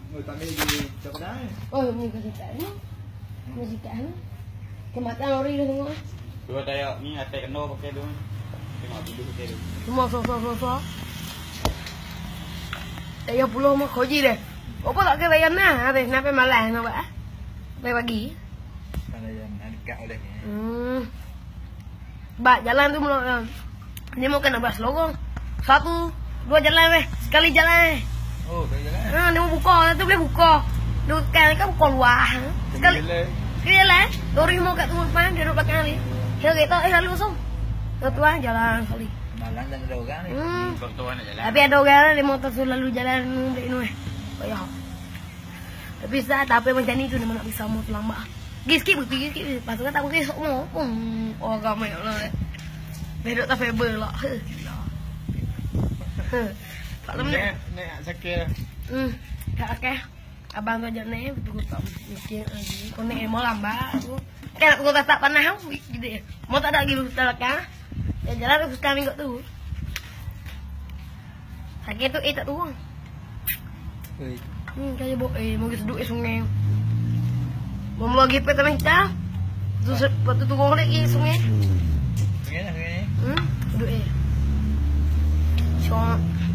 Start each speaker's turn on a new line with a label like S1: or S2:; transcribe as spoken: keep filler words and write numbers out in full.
S1: người ta đi đi cho cái đá.
S2: Ôi người cái gì cả nó, người gì cả nó, cái mặt tao đi được không?
S3: Dua tayo, ni ate kano pakai dulu. Tengok dulu pakai dulu.
S2: Semua so so so so. Tayo pulau mah kau ji deh. Apa tak kira yang nah, deh, kenapa malah nak bah? Baik pagi.
S1: Ada yang ada kau deh.
S2: Hmm. Ba jalan tu mula. Dia mau kena bahas logong. Satu, dua jalan weh. Sekali jalan.
S1: Oh, sekali jalan.
S2: Ha, dia mau buka, tu boleh buka. Dia kan kan buka luar. Sekali. Sekali jalan. Dori mau kat tu depan, dia duduk belakang ni. Dia kata, eh lalu kosong. Tuan jalan sekali.
S1: Malang dan ada orang ni.
S2: Hmm.
S3: Tuan nak jalan.
S2: Tapi ada orang dia motor tu lalu jalan dek ni. Payah. Tapi saya tak apa macam ni tu dia nak pisah mau lambat. Gis sikit pergi sikit. Lepas tu kan tak pergi sok mau. Pum. Oh ramai lah. Bedok tak faber lah. Tak lama.
S1: Nek nek sakit.
S2: Hmm. Tak okey. Abang tu ajak naik betul tak mikir lagi. Kau naik mau lambat tu. Kan aku tak panas tu gitu. Mau tak ada lagi belakang. Ya jalan tu sekarang minggu tu. Sakit tu eh tak turun.
S1: Oi.
S2: Hmm, kaya bo eh mau seduk eh sungai. Mau lagi pe tambah kita. Tu tu turun lagi sungai.
S1: Sungai lah sungai ni.
S2: Hmm, seduk eh. Cuma